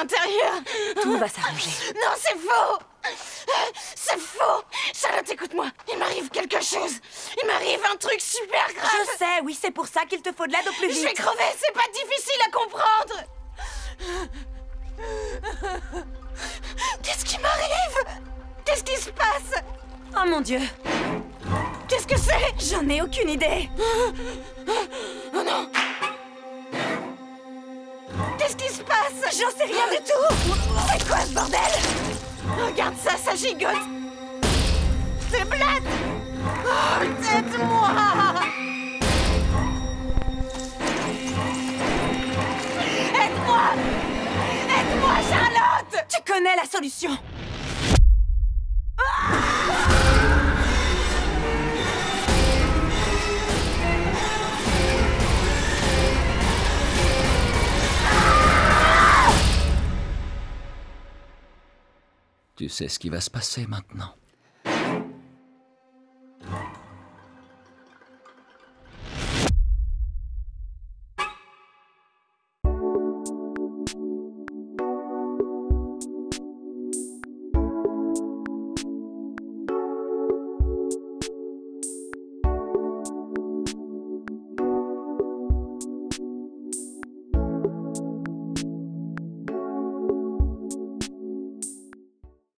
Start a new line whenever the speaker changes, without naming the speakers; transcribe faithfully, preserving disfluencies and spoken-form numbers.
l'intérieur.
Tout va s'arranger.
Non, c'est faux. C'est faux. Charlotte, écoute-moi. Il m'arrive quelque chose. Il m'arrive un truc super grave.
Je sais, oui, c'est pour ça qu'il te faut de l'aide au plus vite.
Je vais crever, c'est pas difficile à comprendre. Qu'est-ce qui m'arrive? Qu'est-ce qui se passe?
Oh mon Dieu.
Qu'est-ce que c'est?
J'en ai aucune idée.
Oh non. Qu'est-ce qui se passe?
J'en sais rien du tout.
C'est quoi ce bordel? Regarde ça, ça gigote. C'est Bled. Oh, aide-moi. Aide-moi. Aide-moi, Charlotte.
Tu connais la solution.
Tu sais ce qui va se passer maintenant.